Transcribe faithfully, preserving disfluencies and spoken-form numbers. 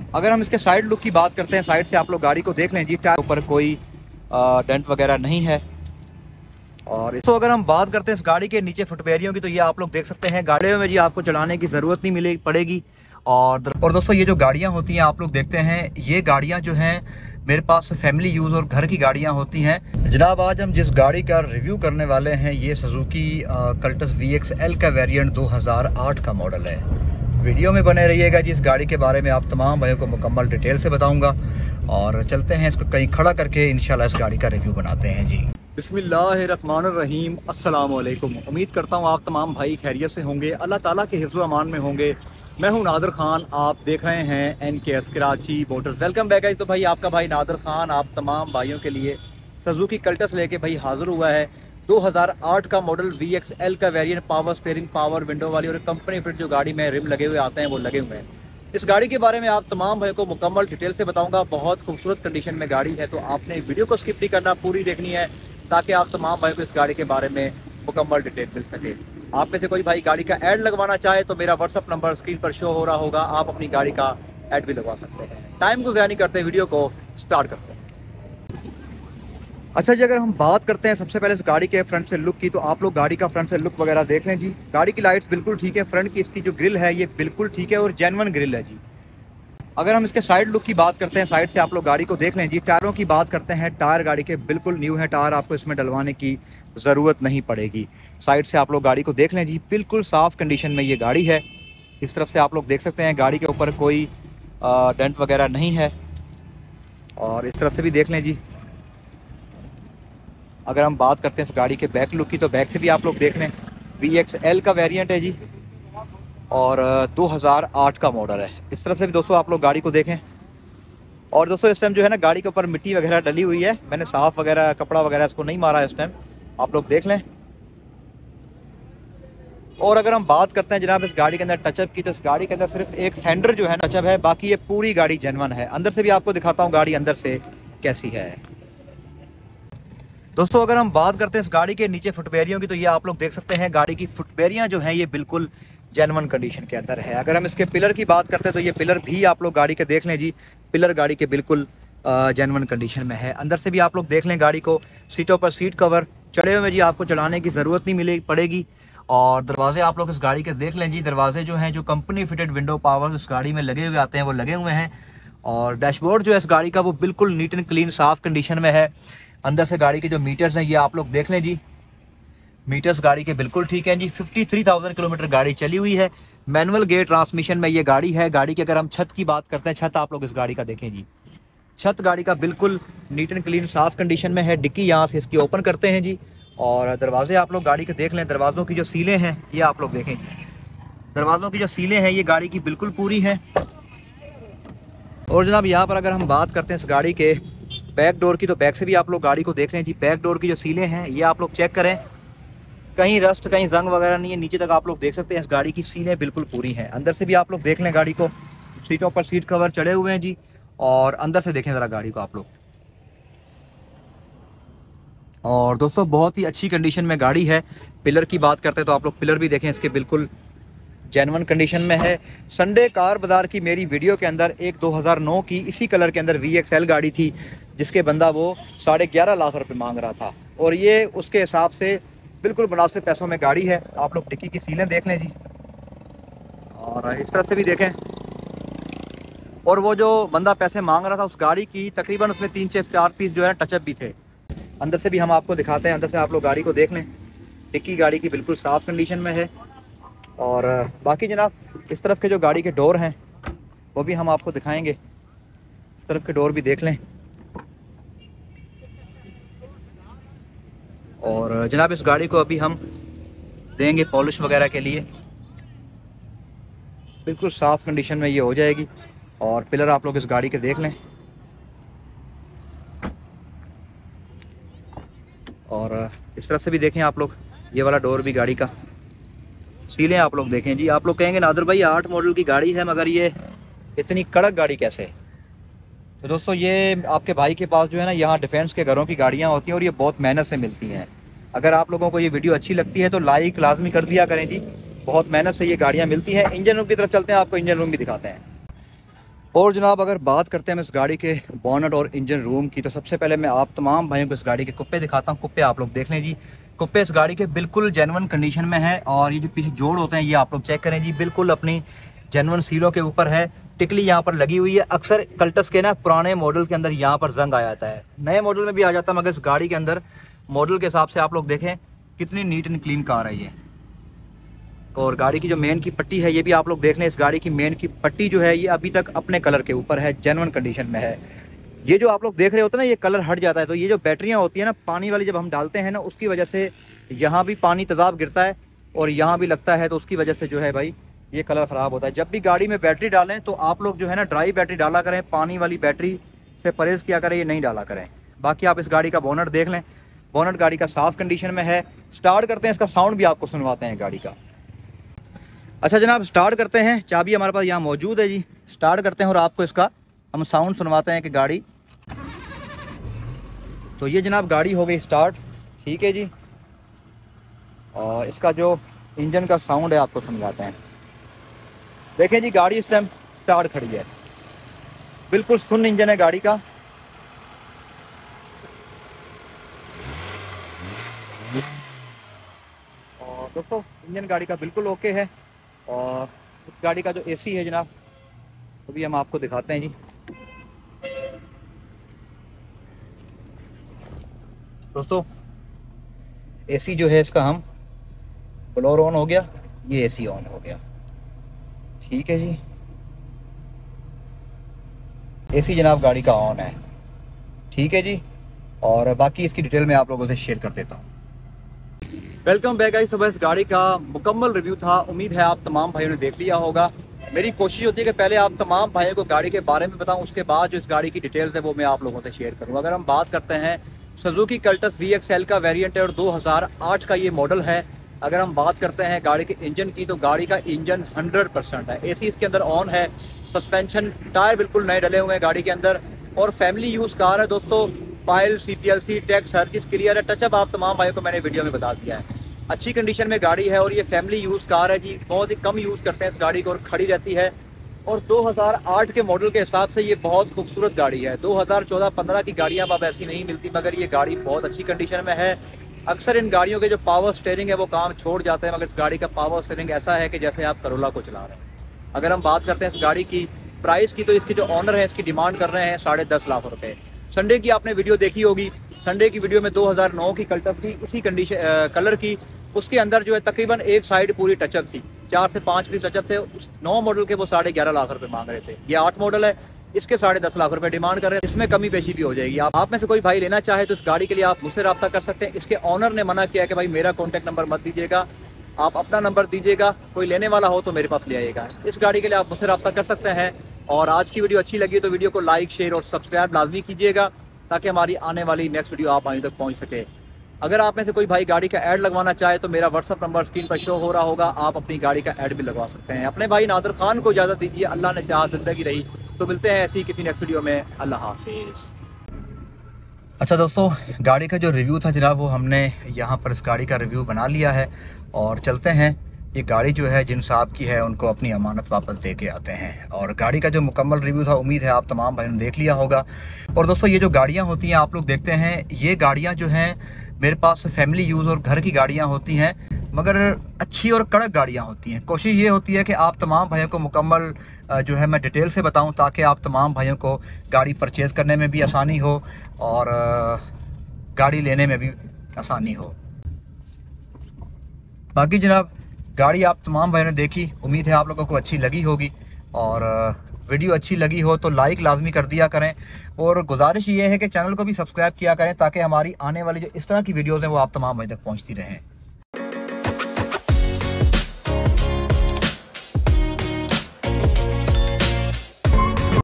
अगर हम इसके साइड लुक की बात करते हैं, साइड से आप लोग गाड़ी को देख लें जी, टायर ऊपर कोई डेंट वगैरह नहीं है। और इसको अगर हम बात करते हैं इस गाड़ी के नीचे फुटपेरियों की, तो ये आप लोग देख सकते हैं गाड़ियों में जी आपको चलाने की ज़रूरत नहीं मिलेगी पड़ेगी। और और दोस्तों ये जो गाड़ियाँ होती हैं आप लोग देखते हैं, ये गाड़ियाँ जो हैं मेरे पास फैमिली यूज़ और घर की गाड़ियाँ होती हैं। जनाब आज हम जिस गाड़ी का रिव्यू करने वाले हैं ये Suzuki Cultus V X L का वेरिएंट दो हज़ार आठ का मॉडल है। वीडियो में बने रहिएगा जी, इस गाड़ी के बारे में आप तमाम भाइयों को मुकम्मल डिटेल से बताऊँगा। और चलते हैं इसको कहीं खड़ा करके इंशाल्लाह इस गाड़ी का रिव्यू बनाते हैं जी। बिस्मिल्लाहिर्रहमानिर्रहीम, अस्सलाम वालेकुम। उम्मीद करता हूँ आप तमाम भाई खैरियत से होंगे, अल्लाह ताला के हिफ्ज़ व अमान में होंगे। मैं हूँ नादर खान, आप देख रहे हैं N K S Karachi motors. Welcome back guys. तो भाई आपका भाई नादर खान आप तमाम भाइयों के लिए सुजुकी कल्टस लेके भाई हाज़िर हुआ है। दो हज़ार आठ का मॉडल वी एक्स एल का variant, power steering, power window वाली और कंपनी फिट जो गाड़ी में रिम लगे हुए आते हैं वो लगे हुए हैं। इस गाड़ी के बारे में आप तमाम भाइयों को मुकम्मल डिटेल से बताऊंगा। बहुत खूबसूरत कंडीशन में गाड़ी है, तो आपने वीडियो को स्किप नहीं करना, पूरी देखनी है ताकि आप तमाम भाइयों को इस गाड़ी के बारे में मुकम्मल डिटेल मिल सके। आप में से कोई भाई गाड़ी का ऐड लगवाना चाहे तो मेरा व्हाट्सअप नंबर स्क्रीन पर शो हो रहा होगा, आप अपनी गाड़ी का ऐड भी लगवा सकते हैं। टाइम को ज़ाया नहीं करते, वीडियो को स्टार्ट करते हैं। अच्छा जी, अगर हम बात करते हैं सबसे पहले इस गाड़ी के फ्रंट से लुक की, तो आप लोग गाड़ी का फ्रंट से लुक वगैरह देख लें जी। गाड़ी की लाइट्स बिल्कुल ठीक है, फ्रंट की इसकी जो ग्रिल है ये बिल्कुल ठीक है और जेन्युइन ग्रिल है जी। अगर हम इसके साइड लुक की बात करते हैं, साइड से आप लोग गाड़ी को देख लें जी। टायरों की बात करते हैं, टायर गाड़ी के बिल्कुल न्यू है, टायर आपको इसमें डलवाने की ज़रूरत नहीं पड़ेगी। साइड से आप लोग गाड़ी को देख लें जी, बिल्कुल साफ़ कंडीशन में ये गाड़ी है। इस तरफ से आप लोग देख सकते हैं गाड़ी के ऊपर कोई डेंट वगैरह नहीं है। और इस तरफ से भी देख लें जी। अगर हम बात करते हैं इस गाड़ी के बैक लुक की, तो बैक से भी आप लोग देख लें। वी एक्स एल का वेरिएंट है जी और दो हज़ार आठ का मॉडल है। इस तरफ से भी दोस्तों आप लोग गाड़ी को देखें। और दोस्तों इस टाइम जो है ना गाड़ी के ऊपर मिट्टी वगैरह डली हुई है, मैंने साफ़ वगैरह कपड़ा वगैरह इसको नहीं मारा इस टाइम, आप लोग देख लें। और अगर हम बात करते हैं जनाब इस गाड़ी के अंदर टचअप की, तो इस गाड़ी के अंदर सिर्फ एक फेंडर जो है टचअप है, बाकी ये पूरी गाड़ी जेन्युइन है। अंदर से भी आपको दिखाता हूँ गाड़ी अंदर से कैसी है। दोस्तों अगर हम बात करते हैं इस गाड़ी के नीचे फुटपेरियों की, तो ये आप लोग देख सकते हैं गाड़ी की फुटपेरियाँ जो हैं ये बिल्कुल जेन्युइन कंडीशन के अंदर है। अगर हम इसके पिलर की बात करते हैं तो ये पिलर भी आप लोग गाड़ी के देख लें जी, पिलर गाड़ी के बिल्कुल जेन्युइन कंडीशन में है। अंदर से भी आप लोग देख लें गाड़ी को, सीटों पर सीट कवर चढ़े हुए जी, आपको चढ़ाने की ज़रूरत नहीं मिले पड़ेगी। और दरवाजे आप लोग इस गाड़ी के देख लें जी, दरवाजे जो हैं जो कंपनी फिटेड विंडो पावर इस गाड़ी में लगे हुए आते हैं वो लगे हुए हैं। और डैशबोर्ड जो है इस गाड़ी का वो बिल्कुल नीट एंड क्लीन साफ़ कंडीशन में है। अंदर से गाड़ी के जो मीटर्स हैं ये आप लोग देख लें जी, मीटर्स गाड़ी के बिल्कुल ठीक हैं जी। तिरेपन हज़ार किलोमीटर गाड़ी चली हुई है। मैनुअल गेयर ट्रांसमिशन में ये गाड़ी है। गाड़ी की अगर हम छत की बात करते हैं, छत आप लोग इस गाड़ी का देखें जी, छत गाड़ी का बिल्कुल नीट एंड क्लीन साफ़ कंडीशन में है। डिक्की यहाँ से इसकी ओपन करते हैं जी। और दरवाजे आप लोग गाड़ी के देख लें, दरवाज़ों की जो सीलें हैं ये आप लोग देखें जी, दरवाज़ों की जो सीलें हैं ये गाड़ी की बिल्कुल पूरी हैं। और जनाब यहाँ पर अगर हम बात करते हैं इस गाड़ी के बैक डोर की, तो बैक से भी आप लोग गाड़ी को देख लें जी। बैक डोर की जो सीलें हैं ये आप लोग चेक करें, कहीं रस्ट कहीं जंग वगैरह नहीं है, नीचे तक आप लोग देख सकते हैं इस गाड़ी की सीलें बिल्कुल पूरी हैं। अंदर से भी आप लोग देख लें गाड़ी को, सीटों पर सीट कवर चढ़े हुए हैं जी। और अंदर से देखें ज़रा गाड़ी को आप लोग। और दोस्तों बहुत ही अच्छी कंडीशन में गाड़ी है। पिलर की बात करते हैं तो आप लोग पिलर भी देखें, इसके बिल्कुल जेन्युइन कंडीशन में है। संडे कार बाज़ार की मेरी वीडियो के अंदर एक दो हज़ार नौ की इसी कलर के अंदर वी एक्स एल गाड़ी थी, जिसके बंदा वो साढ़े ग्यारह लाख रुपए मांग रहा था, और ये उसके हिसाब से बिल्कुल मुनासिब पैसों में गाड़ी है। आप लोग डिक्की की सीलें देख लें जी, और इस तरह से भी देखें। और वो जो बंदा पैसे मांग रहा था उस गाड़ी की तकरीबन उसमें तीन से चार पीस जो है टचअप भी थे। अंदर से भी हम आपको दिखाते हैं, अंदर से आप लोग गाड़ी को देख लें। डिक्की गाड़ी की बिल्कुल साफ़ कंडीशन में है। और बाकी जनाब इस तरफ के जो गाड़ी के डोर हैं वो भी हम आपको दिखाएंगे, इस तरफ के डोर भी देख लें। और जनाब इस गाड़ी को अभी हम देंगे पॉलिश वगैरह के लिए, बिल्कुल साफ़ कंडीशन में ये हो जाएगी। और पिलर आप लोग इस गाड़ी के देख लें। और इस तरफ से भी देखें आप लोग, ये वाला डोर भी गाड़ी का, सीलें आप लोग देखें जी। आप लोग कहेंगे नादर भाई आठ मॉडल की गाड़ी है मगर ये इतनी कड़क गाड़ी कैसे? तो दोस्तों ये आपके भाई के पास जो है ना यहाँ डिफेंस के घरों की गाड़ियाँ होती हैं और ये बहुत मेहनत से मिलती हैं। अगर आप लोगों को ये वीडियो अच्छी लगती है तो लाइक लाजमी कर दिया करें जी, बहुत मेहनत से ये गाड़ियाँ मिलती हैं। इंजन रूम की तरफ चलते हैं, आपको इंजन रूम भी दिखाते हैं। और जनाब अगर बात करते हैं इस गाड़ी के बोनट और इंजन रूम की, तो सबसे पहले मैं आप तमाम भाइयों को इस गाड़ी के कुप्पे दिखाता हूँ। कुप्पे आप लोग देख लें जी, कुप्पे इस गाड़ी के बिल्कुल जेन्युइन कंडीशन में है। और ये जो पीछे जोड़ होते हैं ये आप लोग चेक करें जी, बिल्कुल अपनी जेन्युइन सीलों के ऊपर है। टिकली यहाँ पर लगी हुई है। अक्सर कल्टस के ना पुराने मॉडल के अंदर यहाँ पर जंग आ जाता है, नए मॉडल में भी आ जाता है, मगर इस गाड़ी के अंदर मॉडल के हिसाब से आप लोग देखें कितनी नीट एंड क्लीन कार है ये। और गाड़ी की जो मेन की पट्टी है ये भी आप लोग देख लें। इस गाड़ी की मेन की पट्टी जो है ये अभी तक अपने कलर के ऊपर है, जेन्युइन कंडीशन में है। ये जो आप लोग देख रहे होते हैं ना, ये कलर हट जाता है, तो ये जो बैटरियाँ होती है ना पानी वाली, जब हम डालते हैं ना उसकी वजह से यहाँ भी पानी तेजाब गिरता है और यहाँ भी लगता है, तो उसकी वजह से जो है भाई ये कलर ख़राब होता है। जब भी गाड़ी में बैटरी डालें तो आप लोग जो है ना ड्राई बैटरी डाला करें, पानी वाली बैटरी से परहेज़ किया करें, ये नहीं डाला करें। बाकी आप इस गाड़ी का बोनट देख लें, बोनट गाड़ी का साफ़ कंडीशन में है। स्टार्ट करते हैं, इसका साउंड भी आपको सुनवाते हैं गाड़ी का। अच्छा जनाब स्टार्ट करते हैं, चाबी हमारे पास यहाँ मौजूद है जी। स्टार्ट करते हैं और आपको इसका हम साउंड सुनवाते हैं कि गाड़ी, तो ये जनाब गाड़ी हो गई स्टार्ट, ठीक है जी। और इसका जो इंजन का साउंड है आपको समझाते हैं। देखें जी गाड़ी इस टाइम स्टार्ट खड़ी है, बिल्कुल सुन इंजन है गाड़ी का। और दोस्तों इंजन गाड़ी का बिल्कुल ओके है। और इस गाड़ी का जो एसी है जनाब तो भी हम आपको दिखाते हैं जी। दोस्तों एसी जो है इसका, हम ब्लोअर ऑन हो गया, ये एसी ऑन हो गया, ठीक है जी। एसी जनाब गाड़ी का ऑन है, ठीक है जी। और बाकी इसकी डिटेल में आप लोगों से शेयर कर देता हूँ। Welcome back guys. सुबह इस गाड़ी का मुकम्मल रिव्यू था, उम्मीद है आप तमाम भाइयों ने देख लिया होगा। मेरी कोशिश होती है कि पहले आप तमाम भाइयों को गाड़ी के बारे में बताऊं, उसके बाद जो इस गाड़ी की डिटेल्स है वो मैं आप लोगों से शेयर करूँ। अगर हम बात करते हैं Suzuki Cultus V X L का वेरिएंट है और दो हज़ार आठ का ये मॉडल है। अगर हम बात करते हैं गाड़ी के इंजन की, तो गाड़ी का इंजन हंड्रेड परसेंट है। एसी इसके अंदर ऑन है, सस्पेंशन टायर बिल्कुल नए डले हुए हैं गाड़ी के अंदर। और फैमिली यूज़ कार है दोस्तों, file C P L C tax हर चीज़ क्लियर है। टचअप आप तमाम भाइयों को मैंने वीडियो में बता दिया है। अच्छी कंडीशन में गाड़ी है और ये फैमिली यूज़ कार है जी, बहुत ही कम यूज़ करते हैं इस गाड़ी को और खड़ी रहती है। और दो हज़ार आठ के मॉडल के हिसाब से ये बहुत खूबसूरत गाड़ी है। दो हज़ार चौदह पंद्रह की गाड़ियाँ अब ऐसी नहीं मिलती, मगर ये गाड़ी बहुत अच्छी कंडीशन में है। अक्सर इन गाड़ियों के जो पावर स्टीयरिंग है वो काम छोड़ जाते हैं, मगर इस गाड़ी का पावर स्टीयरिंग ऐसा है कि जैसे आप करोला को चला रहे हैं। अगर हम बात करते हैं इस गाड़ी की प्राइस की, तो इसके जो ऑनर है इसकी डिमांड कर रहे हैं साढ़े दस लाख रुपए। संडे की आपने वीडियो देखी होगी, संडे की वीडियो में दो हज़ार नौ की कल्टस की इसी कंडीशन कलर की, उसके अंदर जो है तकरीबन एक साइड पूरी टचअप थी, चार से पाँच पीस टचअप थे। उस नौ मॉडल के वो साढ़े ग्यारह लाख रुपए मांग रहे थे। ये आठ मॉडल है, इसके साढ़े दस लाख रुपए डिमांड कर रहे हैं। इसमें कमी पेशी भी हो जाएगी। आप, आप में से कोई भाई लेना चाहे तो इस गाड़ी के लिए आप मुझसे रब्ता कर सकते हैं। इसके ऑनर ने मना किया कि भाई मेरा कॉन्टैक्ट नंबर मत दीजिएगा, आप अपना नंबर दीजिएगा, कोई लेने वाला हो तो मेरे पास ले आइएगा। इस गाड़ी के लिए आप मुझसे रब्ता कर सकते हैं। और आज की वीडियो अच्छी लगी तो वीडियो को लाइक शेयर और सब्सक्राइब लाजमी कीजिएगा, ताकि हमारी आने वाली नेक्स्ट वीडियो आप आने तक पहुँच सके। अगर आप में से कोई भाई गाड़ी का ऐड लगवाना चाहे तो मेरा व्हाट्सअप नंबर स्क्रीन पर शो हो रहा होगा, आप अपनी गाड़ी का ऐड भी लगवा सकते हैं। अपने भाई नादिर खान को इजाज़त दीजिए, अल्लाह ने चाहा ज़िंदगी रही तो मिलते हैं ऐसी किसी नेक्स्ट वीडियो में। अल्लाह हाफिज़। अच्छा दोस्तों गाड़ी का जो रिव्यू था जनाब वो हमने यहाँ पर इस गाड़ी का रिव्यू बना लिया है और चलते हैं। ये गाड़ी जो है जिन साहब की है उनको अपनी अमानत वापस दे के आते हैं। और गाड़ी का जो मुकम्मल रिव्यू था उम्मीद है आप तमाम भाइयों ने देख लिया होगा। और दोस्तों ये जो गाड़ियाँ होती हैं आप लोग देखते हैं, ये गाड़ियाँ जो हैं मेरे पास फैमिली यूज़ और घर की गाड़ियाँ होती हैं, मगर अच्छी और कड़क गाड़ियाँ होती हैं। कोशिश ये होती है कि आप तमाम भाइयों को मुकम्मल जो है मैं डिटेल से बताऊं, ताकि आप तमाम भाइयों को गाड़ी परचेज़ करने में भी आसानी हो और गाड़ी लेने में भी आसानी हो। बाकी जनाब गाड़ी आप तमाम भाइयों ने देखी, उम्मीद है आप लोगों को अच्छी लगी होगी। और वीडियो अच्छी लगी हो तो लाइक लाजमी कर दिया करें। और गुजारिश ये है कि चैनल को भी सब्सक्राइब किया करें, ताकि हमारी आने वाली जो इस तरह की वीडियोज़ हैं वो आप तमाम भाई तक पहुँचती रहें।